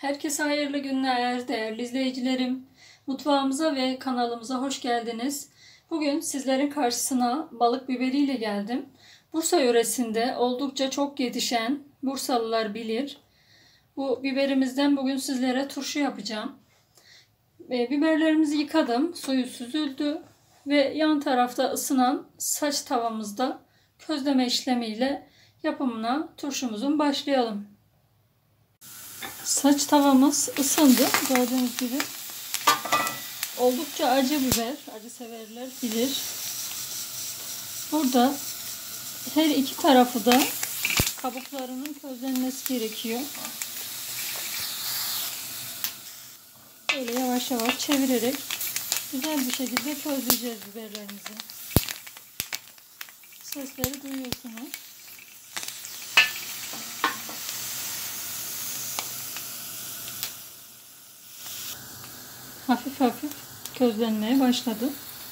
Herkese hayırlı günler değerli izleyicilerim. Mutfağımıza ve kanalımıza hoş geldiniz. Bugün sizlerin karşısına balık biberiyle geldim. Bursa yöresinde oldukça çok yetişen Bursalılar bilir. Bu biberimizden bugün sizlere turşu yapacağım. Biberlerimizi yıkadım, suyu süzüldü ve yan tarafta ısınan saç tavamızda közleme işlemiyle yapımına turşumuzun başlayalım. Saç tavamız ısındı. Gördüğünüz gibi oldukça acı biber. Acı severler bilir. Burada her iki tarafı da kabuklarının közlenmesi gerekiyor. Böyle yavaş yavaş çevirerek güzel bir şekilde közleyeceğiz biberlerimizi. Sesleri duyuyorsunuz. Hafif hafif közlenmeye başladı.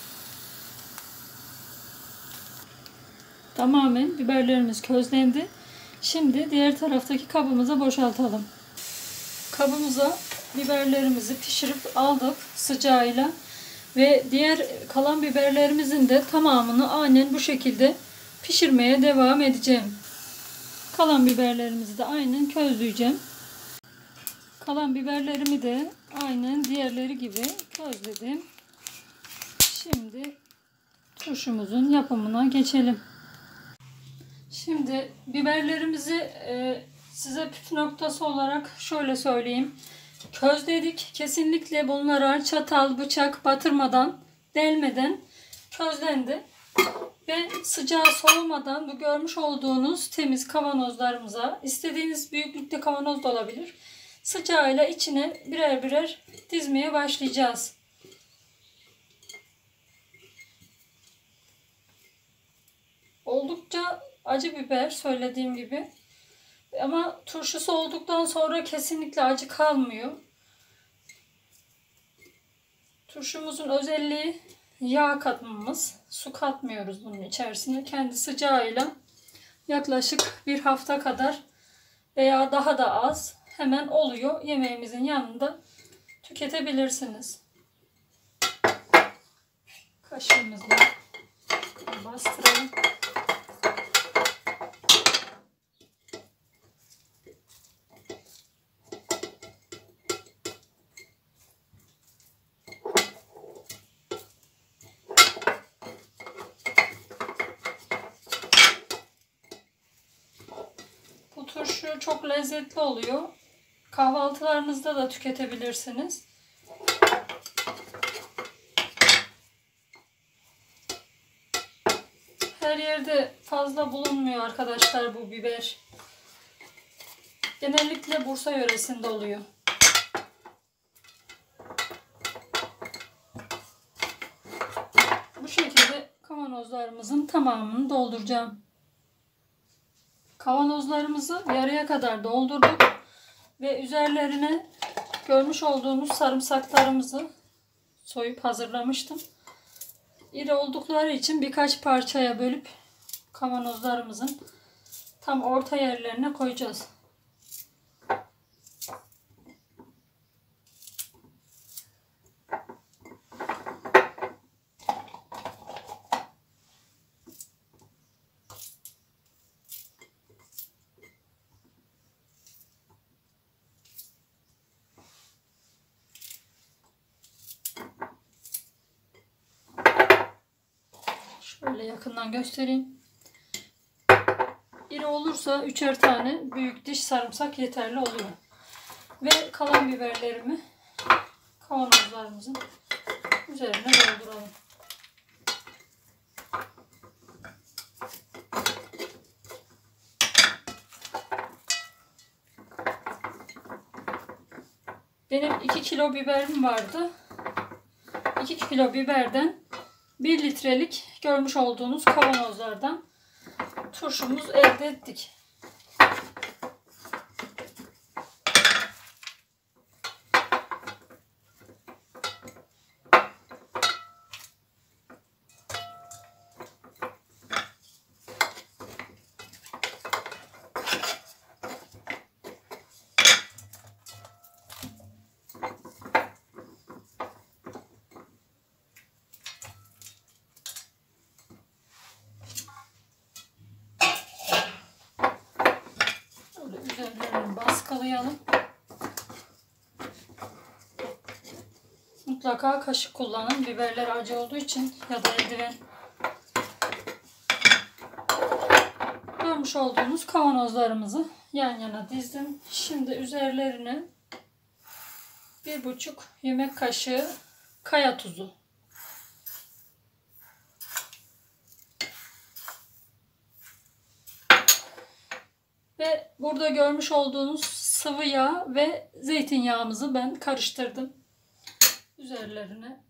Tamamen biberlerimiz közlendi. Şimdi diğer taraftaki kabımıza boşaltalım. Kabımıza biberlerimizi pişirip aldık sıcağıyla ve diğer kalan biberlerimizin de tamamını aynen bu şekilde pişirmeye devam edeceğim. Kalan biberlerimizi de aynen közleyeceğim. Kalan biberlerimi de aynen diğerleri gibi közledim. Şimdi turşumuzun yapımına geçelim. Şimdi biberlerimizi size püf noktası olarak şöyle söyleyeyim. Közledik. Kesinlikle bunlara çatal, bıçak batırmadan, delmeden közlendi. Ve sıcağı soğumadan bu görmüş olduğunuz temiz kavanozlarımıza, istediğiniz büyüklükte kavanoz da olabilir, sıcağıyla içine birer birer dizmeye başlayacağız. Oldukça acı biber söylediğim gibi. Ama turşusu olduktan sonra kesinlikle acı kalmıyor. Turşumuzun özelliği yağ katmamız. Su katmıyoruz bunun içerisine. Kendi sıcağıyla yaklaşık bir hafta kadar veya daha da az hemen oluyor. Yemeğimizin yanında tüketebilirsiniz. Kaşığımızla bastıralım. Bu turşu çok lezzetli oluyor. Kahvaltılarınızda da tüketebilirsiniz. Her yerde fazla bulunmuyor arkadaşlar bu biber. Genellikle Bursa yöresinde oluyor. Bu şekilde kavanozlarımızın tamamını dolduracağım. Kavanozlarımızı yarıya kadar doldurduk ve üzerlerine görmüş olduğunuz sarımsaklarımızı soyup hazırlamıştım. İri oldukları için birkaç parçaya bölüp kavanozlarımızın tam orta yerlerine koyacağız. Şöyle yakından göstereyim. İri olursa 3'er tane büyük diş sarımsak yeterli oluyor. Ve kalan biberlerimi kavanozlarımızın üzerine dolduralım. Benim 2 kilo biberim vardı. 2 kilo biberden 1 litrelik görmüş olduğunuz kavanozlardan turşumuz elde ettik. başlayalım. Mutlaka kaşık kullanın. Biberler acı olduğu için ya da eldiven. Görmüş olduğunuz kavanozlarımızı yan yana dizdim. Şimdi üzerlerine 1,5 yemek kaşığı kaya tuzu. Ve burada görmüş olduğunuz sıvı yağ ve zeytinyağımızı ben karıştırdım. Üzerlerine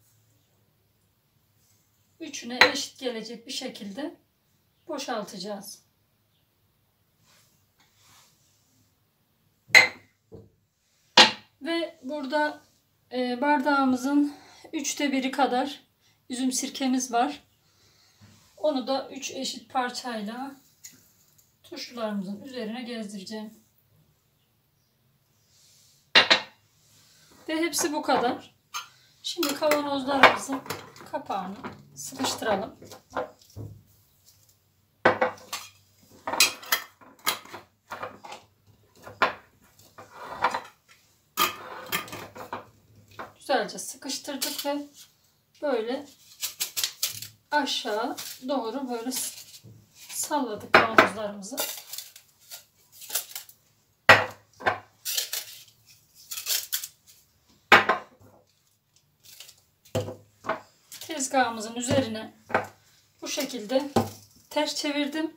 üçüne eşit gelecek bir şekilde boşaltacağız. Ve burada bardağımızın 3'te 1'i kadar üzüm sirkemiz var. Onu da 3 eşit parçayla turşularımızın üzerine gezdireceğim. Ve hepsi bu kadar. Şimdi kavanozlarımızın kapağını sıkıştıralım. Güzelce sıkıştırdık ve böyle aşağı doğru böyle salladık kavanozlarımızı. Tezgahımızın üzerine bu şekilde ters çevirdim.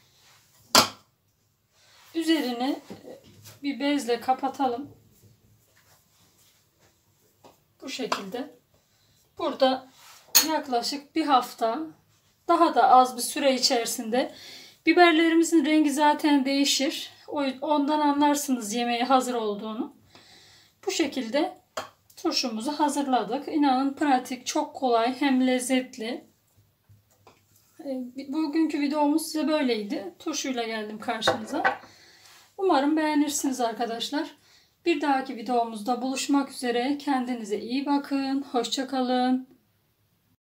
Üzerini bir bezle kapatalım. Bu şekilde. Burada yaklaşık bir hafta, daha da az bir süre içerisinde biberlerimizin rengi zaten değişir. Ondan anlarsınız yemeğe hazır olduğunu. Bu şekilde turşumuzu hazırladık. İnanın pratik, çok kolay, hem lezzetli. Bugünkü videomuz size böyleydi. Turşuyla geldim karşınıza. Umarım beğenirsiniz arkadaşlar. Bir dahaki videomuzda buluşmak üzere. Kendinize iyi bakın. Hoşça kalın.